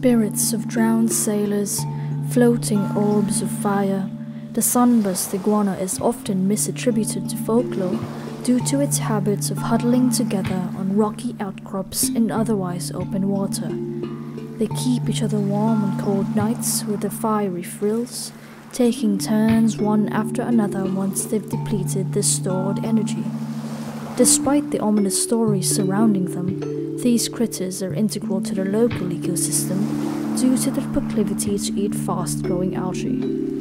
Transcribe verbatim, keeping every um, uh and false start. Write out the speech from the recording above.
spirits of drowned sailors, floating orbs of fire, the sunburst iguana is often misattributed to folklore due to its habits of huddling together on rocky outcrops in otherwise open water. They keep each other warm on cold nights with their fiery frills, taking turns one after another once they've depleted their stored energy. Despite the ominous stories surrounding them, these critters are integral to the local ecosystem due to their proclivity to eat fast-growing algae.